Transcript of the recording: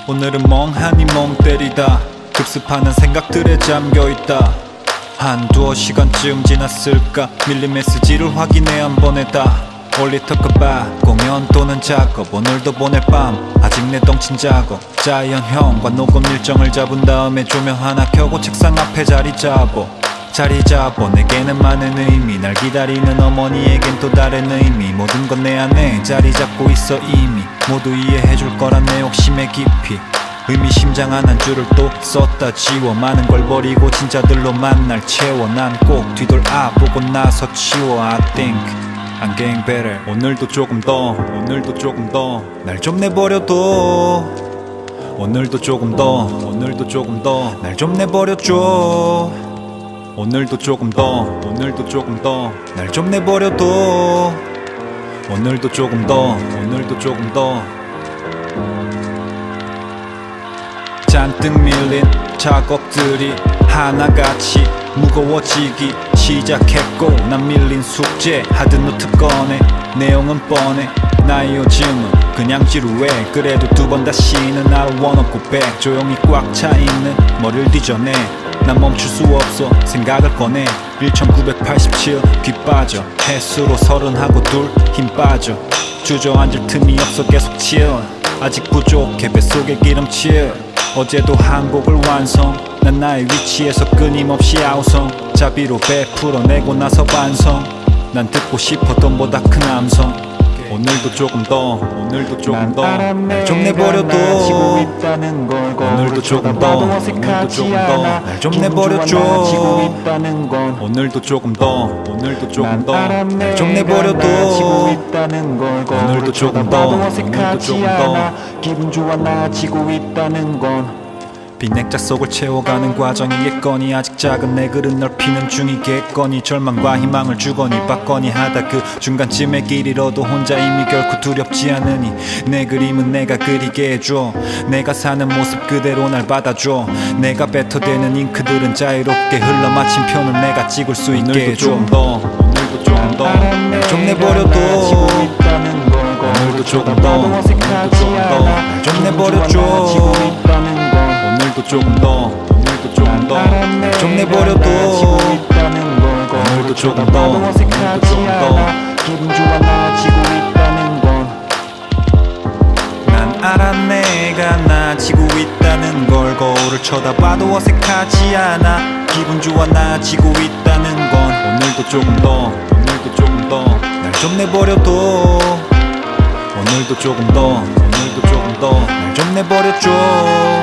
오늘은 멍하니 멍 때리다 급습하는 생각들에 잠겨있다. 한두어 시간쯤 지났을까 밀린 메시지를 확인해 한 번에 다 올리터크바 공연 또는 작업 오늘도 보낼 밤 아직 내 덩친 작업 자이언 형과 녹음 일정을 잡은 다음에 조명 하나 켜고 책상 앞에 자리 잡어 내게는 많은 의미 날 기다리는 어머니에겐 또 다른 의미 모든 건 내 안에 자리 잡고 있어 이미 모두 이해해줄 거란 내 욕심의 깊이 의미심장한 한 줄을 또 썼다 지워 많은 걸 버리고 진짜들로만 날 채워 난 꼭 뒤돌아 보고 나서 치워 I think I'm getting better 오늘도 조금 더 날 좀 내버려둬 오늘도 조금 더 날 좀 내버려줘 오늘도 조금 더 날 좀 내버려둬 오늘도 조금 더 잔뜩 밀린 작업들이 하나같이 무거워지기 시작했고 난 밀린 숙제 하드노트 꺼내 내용은 뻔해 나의 요즘은 그냥 지루해 그래도 두 번 다시는 나를 원없고 백 조용히 꽉 차있는 머리를 뒤져내 난 멈출 수 없어 생각을 꺼내 1987 귀 빠져 횟수로 30하고 둘 힘 빠져 주저앉을 틈이 없어 계속 chill 아직 부족해 뱃속에 기름칠 어제도 한 곡을 완성 난 나의 위치에서 끊임없이 아우성 자비로 베풀어내고 나서 반성 난 듣고 싶어 돈보다 큰 함성 오늘도 조금 더 날 좀 내버려둬 오늘도 조금 더 날 좀 내버려줘 오늘도 조금 더 날 좀 내버려둬 오늘도 조금 더 기분 좋아 나아지고 있다는 건 빈액자 속을 채워가는 과정이겠거니 아직 작은 내 글은 넓히는 중이겠거니 절망과 희망을 주거니 받거니 하다 그 중간쯤의 길 잃어도 혼자임이 결코 두렵지 않으니 내 그림은 내가 그리게 해줘 내가 사는 모습 그대로 날 받아줘 내가 뱉어대는 잉크들은 자유롭게 흘러 마침표는 내가 찍을 수 있게 해줘 오늘도 조금 더 날 좀 내버려둬 오늘도 조금 더 날 좀 내버려줘 오늘도 조금 더 날 좀 내버려둬 오늘도 조금 더 기분 좋아 나아지고 있다는 건 난 알아 내가 나아지고 있다는 걸 거울을 쳐다봐도 어색하지 않아 기분 좋아 나아지고 있다는 건 오늘도 조금 더 날 좀 내버려둬 오늘도 조금 더 날 좀 내버려줘